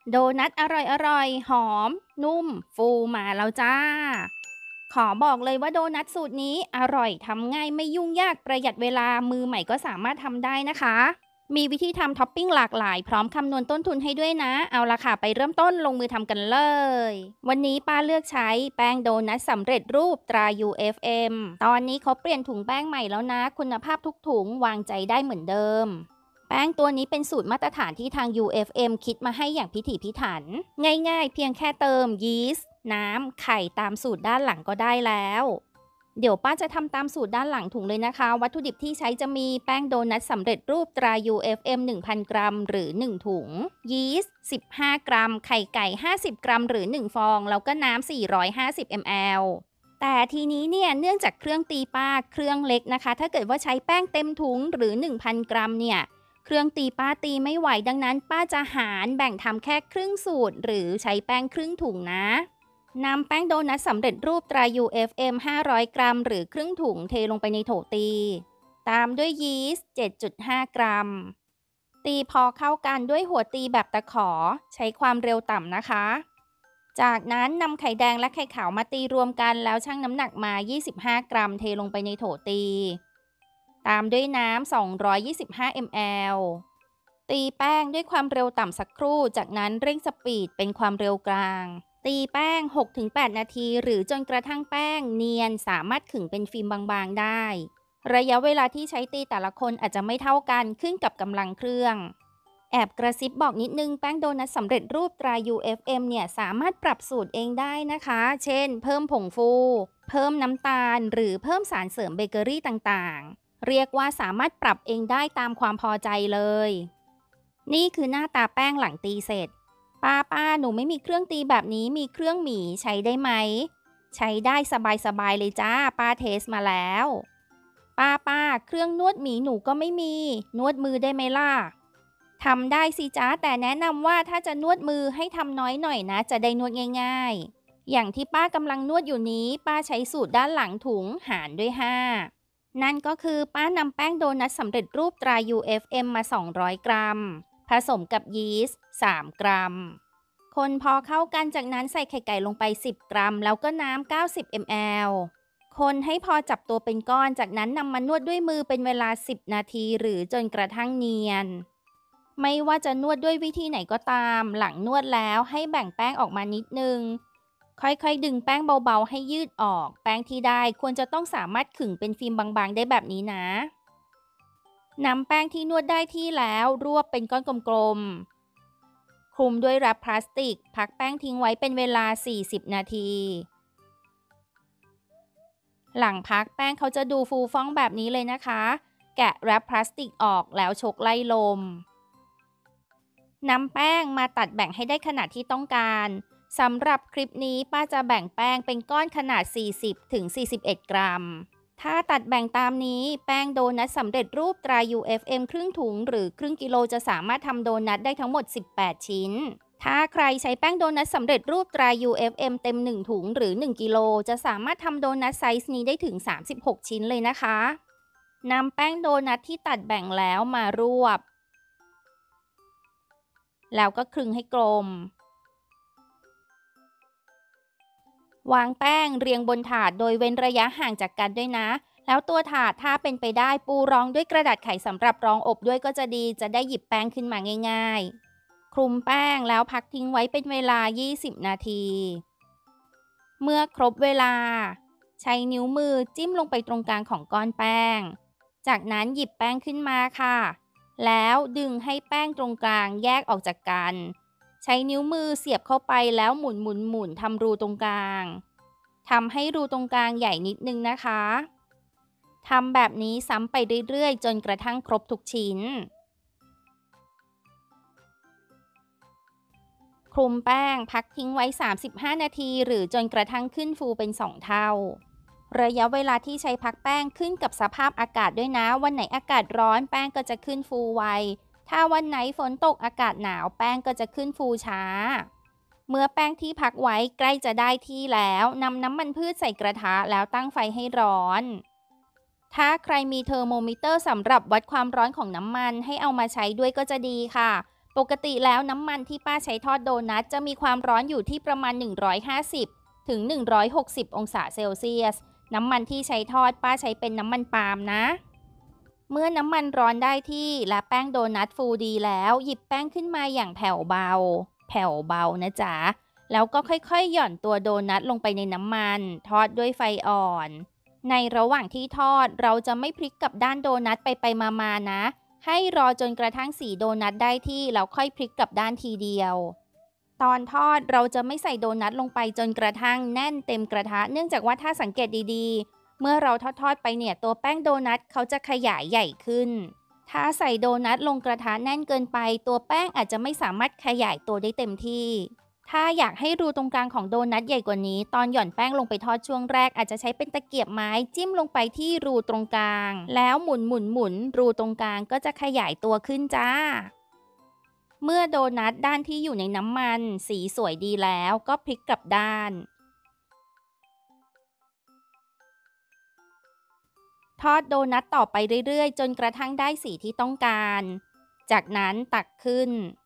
โดนัทอร่อยหอมนุ่มฟูมาแล้วจ้าขอบอกเลยว่าโดนัทสูตรนี้อร่อยทำง่ายไม่ยุ่งยากประหยัดเวลามือใหม่ก็สามารถทำได้นะคะมีวิธีทำท็อปปิ้งหลากหลายพร้อมคำนวณต้นทุนให้ด้วยนะเอาละค่ะไปเริ่มต้นลงมือทำกันเลยวันนี้ป้าเลือกใช้แป้งโดนัทสำเร็จรูปตรา UFM ตอนนี้เขาเปลี่ยนถุงแป้งใหม่แล้วนะคุณภาพทุกถุงวางใจได้เหมือนเดิม แป้งตัวนี้เป็นสูตรมาตรฐานที่ทาง UFM คิดมาให้อย่างพิถีพิถันง่ายๆเพียงแค่เติมยีสต์น้ำไข่ตามสูตรด้านหลังก็ได้แล้วเดี๋ยวป้าจะทำตามสูตรด้านหลังถุงเลยนะคะวัตถุดิบที่ใช้จะมีแป้งโดนัทสำเร็จรูปตรา UFM 1,000 กรัมหรือ1ถุงยีสต์15 กรัมไข่ไก่50 กรัมหรือ1ฟองแล้วก็น้ำ450 ml แต่ทีนี้เนี่ยเนื่องจากเครื่องตีป้าเครื่องเล็กนะคะถ้าเกิดว่าใช้แป้งเต็มถุงหรือ 1,000 กรัมเนี่ยเครื่องตีป้าตีไม่ไหวดังนั้นป้าจะหารแบ่งทำแค่ครึ่งสูตรหรือใช้แป้งครึ่งถุงนะนำแป้งโดนัทสำเร็จรูปตรา UFM 500 กรัมหรือครึ่งถุงเทลงไปในโถตีตามด้วยยีสต์ 7.5 กรัมตีพอเข้ากันด้วยหัวตีแบบตะขอใช้ความเร็วต่ำนะคะจากนั้นนำไข่แดงและไข่ขาวมาตีรวมกันแล้วชั่งน้ำหนักมา 25 กรัมเทลงไปในโถตีตามด้วยน้ำ 225 ml ตีแป้งด้วยความเร็วต่ำสักครู่จากนั้นเร่งสปีดเป็นความเร็วกลางตีแป้ง 6-8 นาทีหรือจนกระทั่งแป้งเนียนสามารถขึงเป็นฟิล์มบางๆได้ระยะเวลาที่ใช้ตีแต่ละคนอาจจะไม่เท่ากันขึ้นกับกำลังเครื่องแอบกระซิบบอกนิดนึงแป้งโดนัทสำเร็จรูปตรา UFM เนี่ยสามารถปรับสูตรเองได้นะคะเช่นเพิ่มผงฟูเพิ่มน้ำตาลหรือเพิ่มสารเสริมเบเกอรี่ต่างๆเรียกว่าสามารถปรับเองได้ตามความพอใจเลยนี่คือหน้าตาแป้งหลังตีเสร็จป้าหนูไม่มีเครื่องตีแบบนี้มีเครื่องหมี่ใช้ได้ไหมใช้ได้สบายเลยจ้าป้าเทสมาแล้วป้าเครื่องนวดหมี่หนูก็ไม่มีนวดมือได้ไหมล่ะทำได้สิจ้าแต่แนะนำว่าถ้าจะนวดมือให้ทำน้อยหน่อยนะจะได้นวดง่ายๆอย่างที่ป้ากำลังนวดอยู่นี้ป้าใช้สูตรด้านหลังถุงหารด้วย5นั่นก็คือป้านำแป้งโดนัทสำเร็จรูปตรา UFM มา200 กรัมผสมกับยีสต์3 กรัมคนพอเข้ากันจากนั้นใส่ไข่ไก่ลงไป10 กรัมแล้วก็น้ำ90 ml คนให้พอจับตัวเป็นก้อนจากนั้นนำมานวดด้วยมือเป็นเวลา10 นาทีหรือจนกระทั่งเนียนไม่ว่าจะนวดด้วยวิธีไหนก็ตามหลังนวดแล้วให้แบ่งแป้งออกมานิดนึงค่อยๆดึงแป้งเบาๆให้ยืดออกแป้งที่ได้ควรจะต้องสามารถขึงเป็นฟิล์มบางๆได้แบบนี้นะนำแป้งที่นวดได้ที่แล้วรวบเป็นก้อนกลมๆคลุมด้วยแรปพลาสติกพักแป้งทิ้งไว้เป็นเวลา40 นาทีหลังพักแป้งเขาจะดูฟูฟ่องแบบนี้เลยนะคะแกะแรปพลาสติกออกแล้วชกไล่ลมนำแป้งมาตัดแบ่งให้ได้ขนาดที่ต้องการสำหรับคลิปนี้ป้าจะแบ่งแป้งเป็นก้อนขนาด40-41 กรัมถ้าตัดแบ่งตามนี้แป้งโดนัทสำเร็จรูปตรา UFM ครึ่งถุงหรือครึ่งกิโลจะสามารถทำโดนัทได้ทั้งหมด18 ชิ้นถ้าใครใช้แป้งโดนัทสำเร็จรูปตรา UFM เต็ม1ถุงหรือ1กิโลจะสามารถทำโดนัทไซส์นี้ได้ถึง36 ชิ้นเลยนะคะนำแป้งโดนัทที่ตัดแบ่งแล้วมารวบแล้วก็คลึงให้กลมวางแป้งเรียงบนถาดโดยเว้นระยะห่างจากกันด้วยนะแล้วตัวถาดถ้าเป็นไปได้ปูรองด้วยกระดาษไขสำหรับรองอบด้วยก็จะดีจะได้หยิบแป้งขึ้นมาง่ายๆคลุมแป้งแล้วพักทิ้งไว้เป็นเวลา20 นาทีเมื่อครบเวลาใช้นิ้วมือจิ้มลงไปตรงกลางของก้อนแป้งจากนั้นหยิบแป้งขึ้นมาค่ะแล้วดึงให้แป้งตรงกลางแยกออกจากกันใช้นิ้วมือเสียบเข้าไปแล้วหมุนทำรูตรงกลางทำให้รูตรงกลางใหญ่นิดนึงนะคะทำแบบนี้ซ้ำไปเรื่อยๆจนกระทั่งครบทุกชิ้นคลุมแป้งพักทิ้งไว้35 นาทีหรือจนกระทั่งขึ้นฟูเป็น2 เท่าระยะเวลาที่ใช้พักแป้งขึ้นกับสภาพอากาศด้วยนะวันไหนอากาศร้อนแป้งก็จะขึ้นฟูไวถ้าวันไหนฝนตกอากาศหนาวแป้งก็จะขึ้นฟูช้าเมื่อแป้งที่พักไว้ใกล้จะได้ที่แล้วนำน้ำมันพืชใส่กระทะแล้วตั้งไฟให้ร้อนถ้าใครมีเทอร์โมมิเตอร์สำหรับวัดความร้อนของน้ำมันให้เอามาใช้ด้วยก็จะดีค่ะปกติแล้วน้ำมันที่ป้าใช้ทอดโดนัทจะมีความร้อนอยู่ที่ประมาณ150ถึง160องศาเซลเซียสน้ำมันที่ใช้ทอดป้าใช้เป็นน้ำมันปาล์มนะเมื่อน้ำมันร้อนได้ที่และแป้งโดนัทฟูดีแล้วหยิบแป้งขึ้นมาอย่างแผ่วเบานะจ๊ะแล้วก็ค่อยๆหย่อนตัวโดนัทลงไปในน้ำมันทอดด้วยไฟอ่อนในระหว่างที่ทอดเราจะไม่พลิกกลับด้านโดนัทไปมาๆนะให้รอจนกระทั่งสีโดนัทได้ที่แล้วค่อยพลิกกลับด้านทีเดียวตอนทอดเราจะไม่ใส่โดนัทลงไปจนกระทั่งแน่นเต็มกระทะเนื่องจากว่าถ้าสังเกตดีๆเมื่อเราทอดไปเนี่ยตัวแป้งโดนัทเขาจะขยายใหญ่ขึ้นถ้าใส่โดนัทลงกระทะแน่นเกินไปตัวแป้งอาจจะไม่สามารถขยายตัวได้เต็มที่ถ้าอยากให้รูตรงกลางของโดนัทใหญ่กว่านี้ตอนหย่อนแป้งลงไปทอดช่วงแรกอาจจะใช้เป็นตะเกียบไม้จิ้มลงไปที่รูตรงกลางแล้วหมุนรูตรงกลางก็จะขยายตัวขึ้นจ้าเมื่อโดนัทด้านที่อยู่ในน้ำมันสีสวยดีแล้วก็พลิกกลับด้านทอดโดนัทต่อไปเรื่อยๆจนกระทั่งได้สีที่ต้องการจากนั้นตักขึ้น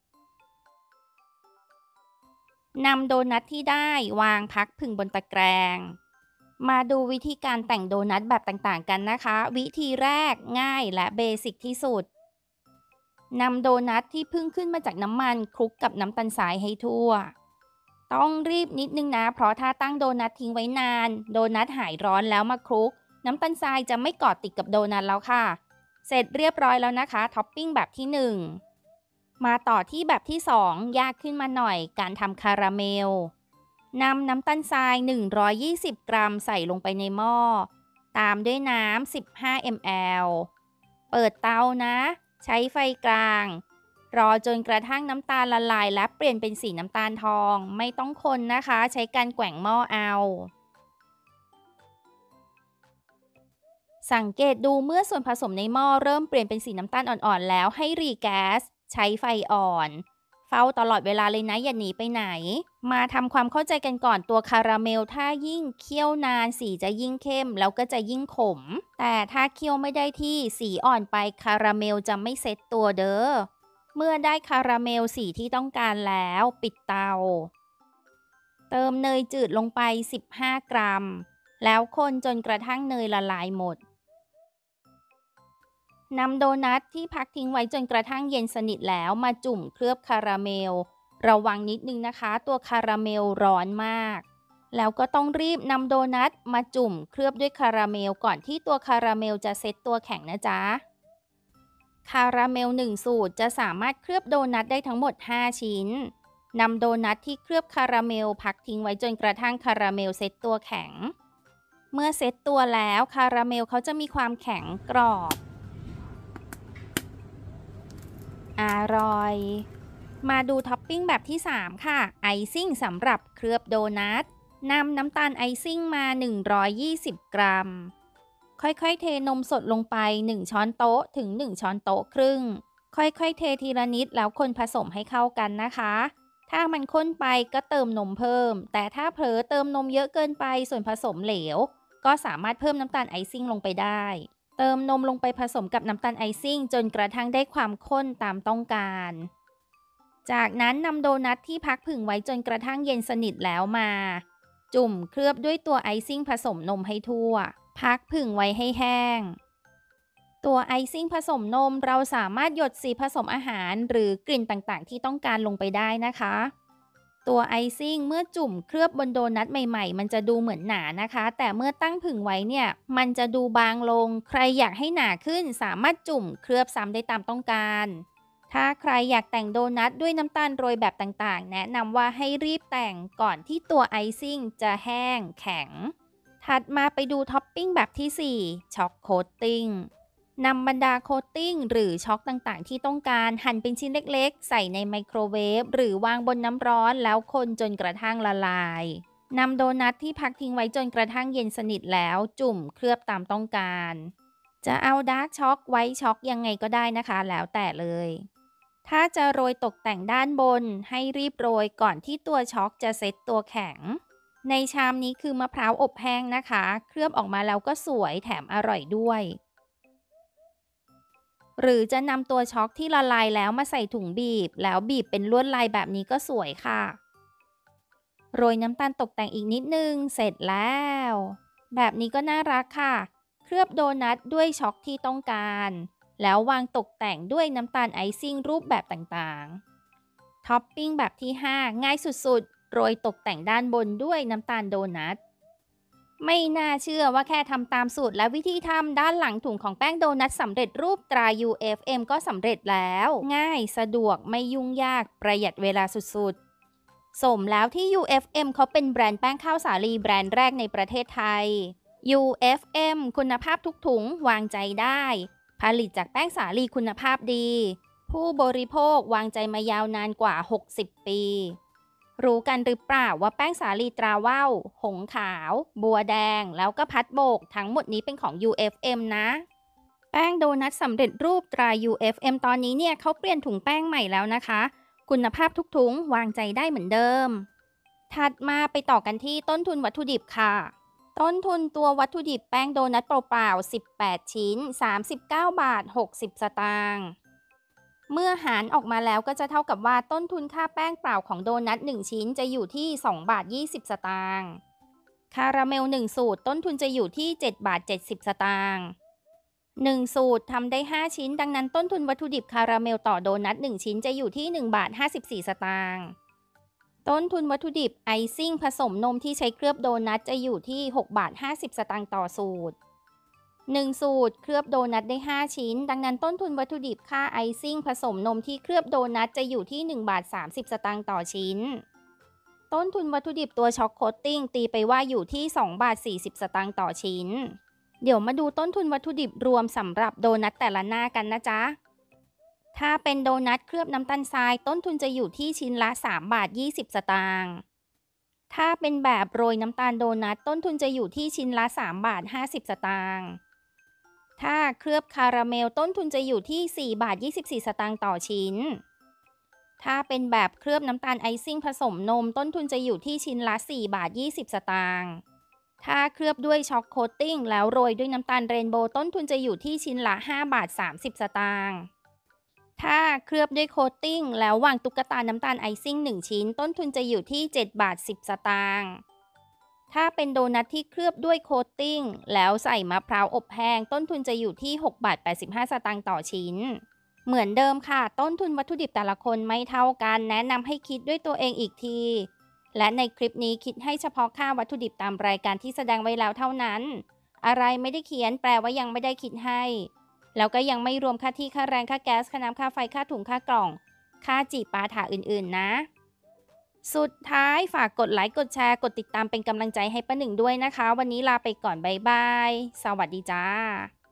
นำโดนัทที่ได้วางพักผึ่งบนตะแกรงมาดูวิธีการแต่งโดนัทแบบต่างๆกันนะคะวิธีแรกง่ายและเบสิกที่สุดนำโดนัทที่เพิ่งขึ้นมาจากน้ำมันคลุกกับน้ำตาลทรายให้ทั่วต้องรีบนิดนึงนะเพราะถ้าตั้งโดนัททิ้งไว้นานโดนัทหายร้อนแล้วมาคลุกน้ำตาลทรายจะไม่เกาะติดกับโดนัทแล้วค่ะเสร็จเรียบร้อยแล้วนะคะท็อปปิ้งแบบที่1มาต่อที่แบบที่2ยากขึ้นมาหน่อยการทำคาราเมลนำน้ำตาลทราย120 กรัมใส่ลงไปในหม้อตามด้วยน้ำ15 ml เปิดเตานะใช้ไฟกลางรอจนกระทั่งน้ำตาลละลายและเปลี่ยนเป็นสีน้ำตาลทองไม่ต้องคนนะคะใช้การแกว่งหม้อเอาสังเกตดูเมื่อส่วนผสมในหม้อเริ่มเปลี่ยนเป็นสีน้ำตาลอ่อนๆแล้วให้รีแก๊สใช้ไฟอ่อนเฝ้าตลอดเวลาเลยนะอย่าหนีไปไหนมาทำความเข้าใจกันก่อนตัวคาราเมลถ้ายิ่งเคี่ยวนานสีจะยิ่งเข้มแล้วก็จะยิ่งขมแต่ถ้าเคี่ยวไม่ได้ที่สีอ่อนไปคาราเมลจะไม่เซ็ตตัวเด้อเมื่อได้คาราเมลสีที่ต้องการแล้วปิดเตาเติมเนยจืดลงไป15 กรัมแล้วคนจนกระทั่งเนยละลายหมดนำโดนัทที่พักทิ้งไว้จนกระทั่งเย็นสนิทแล้วมาจุ่มเคลือบคาราเมลระวังนิดนึงนะคะตัวคาราเมลร้อนมากแล้วก็ต้องรีบนำโดนัทมาจุ่มเคลือบด้วยคาราเมลก่อนที่ตัวคาราเมลจะเซ็ตตัวแข็งนะจ๊ะคาราเมล1สูตรจะสามารถเคลือบโดนัทได้ทั้งหมด5ชิ้นนำโดนัทที่เคลือบคาราเมลพักทิ้งไว้จนกระทั่งคาราเมลเซ็ตตัวแข็งเมื่อเซ็ตตัวแล้วคาราเมลเขาจะมีความแข็งกรอบอร่อยมาดูท็อปปิ้งแบบที่3ค่ะไอซิ่งสำหรับเคลือบโดนัทนำน้ำตาลไอซิ่งมา120 กรัมค่อยๆเทนมสดลงไป1ช้อนโต๊ะถึง1ช้อนโต๊ะครึ่งค่อยๆเททีละนิดแล้วคนผสมให้เข้ากันนะคะถ้ามันข้นไปก็เติมนมเพิ่มแต่ถ้าเผลอเติมนมเยอะเกินไปส่วนผสมเหลวก็สามารถเพิ่มน้ำตาลไอซิ่งลงไปได้เติมนมลงไปผสมกับน้ำตาลไอซิ่งจนกระทั่งได้ความข้นตามต้องการจากนั้นนำโดนัทที่พักผึ่งไว้จนกระทั่งเย็นสนิทแล้วมาจุ่มเคลือบด้วยตัวไอซิ่งผสมนมให้ทั่วพักผึ่งไว้ให้แห้งตัวไอซิ่งผสมนมเราสามารถหยดสีผสมอาหารหรือกลิ่นต่างๆที่ต้องการลงไปได้นะคะตัวไอซิ่งเมื่อจุ่มเคลือบบนโดนัทใหม่ๆมันจะดูเหมือนหนานะคะแต่เมื่อตั้งผึ่งไว้เนี่ยมันจะดูบางลงใครอยากให้หนาขึ้นสามารถจุ่มเคลือบซ้ำได้ตามต้องการถ้าใครอยากแต่งโดนัทด้วยน้ำตาลโรยแบบต่างๆแนะนำว่าให้รีบแต่งก่อนที่ตัวไอซิ่งจะแห้งแข็งถัดมาไปดูท็อปปิ้งแบบที่4ช็อกโคตติ้งนำบรรดาโคตติ้งหรือช็อกต่างๆที่ต้องการหั่นเป็นชิ้นเล็กๆใส่ในไมโครเวฟหรือวางบนน้ำร้อนแล้วคนจนกระทั่งละลายนำโดนัทที่พักทิ้งไว้จนกระทั่งเย็นสนิทแล้วจุ่มเคลือบตามต้องการจะเอาดาร์กช็อกไวท์ช็อกยังไงก็ได้นะคะแล้วแต่เลยถ้าจะโรยตกแต่งด้านบนให้รีบโรยก่อนที่ตัวช็อกจะเซ็ตตัวแข็งในชามนี้คือมะพร้าวอบแห้งนะคะเคลือบออกมาแล้วก็สวยแถมอร่อยด้วยหรือจะนำตัวช็อกที่ละลายแล้วมาใส่ถุงบีบแล้วบีบเป็นลวดลายแบบนี้ก็สวยค่ะโรยน้ำตาลตกแต่งอีกนิดนึงเสร็จแล้วแบบนี้ก็น่ารักค่ะเคลือบโดนัทด้วยช็อกที่ต้องการแล้ววางตกแต่งด้วยน้ำตาลไอซิ่งรูปแบบต่างๆท็อปปิ้งแบบที่5ง่ายสุดๆโรยตกแต่งด้านบนด้วยน้ำตาลโดนัท ไม่น่าเชื่อว่าแค่ทำตามสูตรและวิธีทำด้านหลังถุงของแป้งโดนัทสำเร็จรูปตรา UFM ก็สำเร็จแล้วง่ายสะดวกไม่ยุ่งยากประหยัดเวลาสุดๆสมแล้วที่ UFM เขาเป็นแบรนด์แป้งข้าวสาลีแบรนด์แรกในประเทศไทย UFM คุณภาพทุกถุงวางใจได้ผลิตจากแป้งสาลีคุณภาพดีผู้บริโภควางใจมายาวนานกว่า60ปีรู้กันหรือเปล่าว่าแป้งสาลีตราว่าวหงขาวบัวแดงแล้วก็พัดโบกทั้งหมดนี้เป็นของ UFM นะแป้งโดนัทสำเร็จรูปตรา UFM ตอนนี้เนี่ยเขาเปลี่ยนถุงแป้งใหม่แล้วนะคะคุณภาพทุกถุงวางใจได้เหมือนเดิมถัดมาไปต่อกันที่ต้นทุนวัตถุดิบค่ะต้นทุนตัววัตถุดิบแป้งโดนัทเปล่าๆ18ชิ้น39บาท60สตางค์เมื่อหารออกมาแล้วก็จะเท่ากับว่าต้นทุนค่าแป้งเปล่าของโดนัท1ชิ้นจะอยู่ที่2บาท20สตางค์คาราเมล1สูตรต้นทุนจะอยู่ที่7บาท70สตางค์1สูตรทำได้5ชิ้นดังนั้นต้นทุนวัตถุดิบคาราเมลต่อโดนัท1ชิ้นจะอยู่ที่1บาท54สตางค์ต้นทุนวัตถุดิบไอซิ่งผสมนมที่ใช้เคลือบโดนัทจะอยู่ที่6บาท50สตางค์ต่อสูตร1สูตรเคลือบโดนัทได้5ชิ้นดังนั้นต้นทุนวัตถุดิบค่าไอซิ่งผสมนมที่เคลือบโดนัทจะอยู่ที่1บาท30สตางค์ต่อชิ้นต้นทุนวัตถุดิบตัวช็อกโคตติ้งตีไปว่าอยู่ที่2บาท40สตางค์ต่อชิ้นเดี๋ยวมาดูต้นทุนวัตถุดิบรวมสำหรับโดนัทแต่ละหน้ากันนะจ๊ะถ้าเป็นโดนัทเคลือบน้ำตาลทรายต้นทุนจะอยู่ที่ชิ้นละ3บาท20สตางค์ถ้าเป็นแบบโรยน้ำตาลโดนัทต้นทุนจะอยู่ที่ชิ้นละ3บาท50สตางค์ถ้าเคลือบคาราเมลต้นทุนจะอยู่ที่4บาท24สตางค์ต่อชิ้นถ้าเป็นแบบเคลือบน้ำตาลไอซิ่งผสมนมต้นทุนจะอยู่ที่ชิ้นละ4บาท20สตางค์ถ้าเคลือบด้วยช็อกโคตติ้งแล้วโรยด้วยน้ำตาลเรนโบว์ต้นทุนจะอยู่ที่ชิ้นละ5บาท30สตางค์ถ้าเคลือบด้วยโคตติ้งแล้ววางตุ๊กตาน้ำตาลไอซิ่ง1ชิ้นต้นทุนจะอยู่ที่7บาท10สตางค์ถ้าเป็นโดนัทที่เคลือบด้วยโคตติ้งแล้วใส่มะพร้าวอบแห้งต้นทุนจะอยู่ที่6บาท85สตางค์ต่อชิ้นเหมือนเดิมค่ะต้นทุนวัตถุดิบแต่ละคนไม่เท่ากันแนะนำให้คิดด้วยตัวเองอีกทีและในคลิปนี้คิดให้เฉพาะค่าวัตถุดิบตามรายการที่แสดงไว้แล้วเท่านั้นอะไรไม่ได้เขียนแปลว่ายังไม่ได้คิดให้แล้วก็ยังไม่รวมค่าที่ค่าแรงค่าแก๊สค่าน้ำค่าไฟค่าถุงค่ากล่องค่าจีบปาถาอื่นๆนะสุดท้ายฝากกดไลค์กดแชร์กดติดตามเป็นกำลังใจให้ป้าหนึ่งด้วยนะคะวันนี้ลาไปก่อนบ๊ายบายสวัสดีจ้า